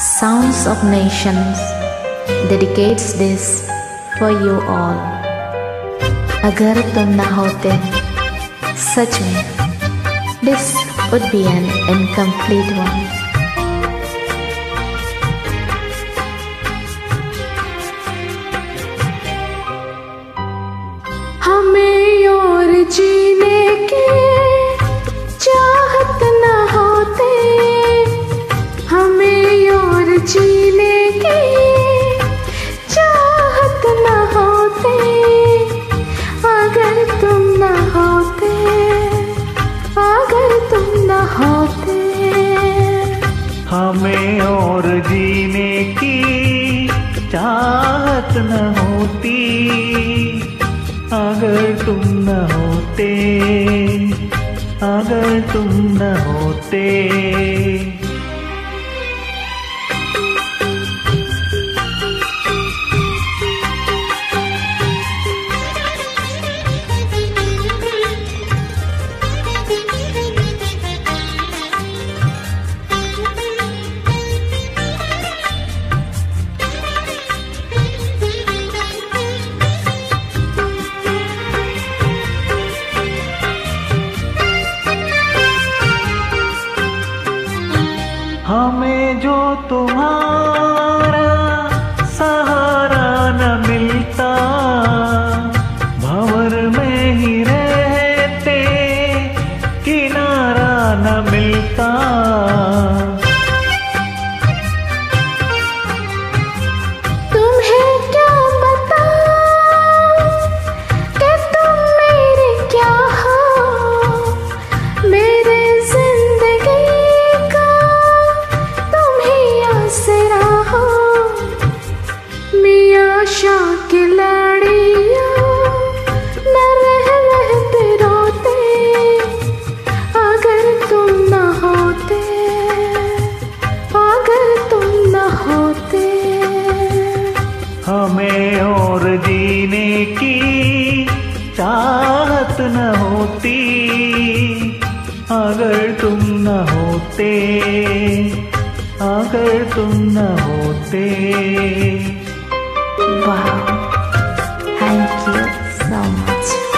Sounds of Nations dedicates this for you all. अगर तुम ना होते सच में, this would be an incomplete one. हमें और जीने की चाहत न होते, हमें और जीने की चाहत न होते, अगर तुम न होते, अगर तुम न होते। हमें और जीने की चाहत न होती, अगर तुम न होते, अगर तुम न होते। हमें जो तुम्हारा सहारा न मिलता, भंवर में ही रहते किनारा न मिलता। तुम्हें क्या बताऊं कि तुम मेरे क्या हो, मेरे जिंदगी का आशा की लड़ियां न रह रहते रोते, अगर तुम न होते, अगर तुम न होते। हमें और जीने की चाहत न होती, अगर तुम न होते, अगर तुम न होते। Wow, thank you so much.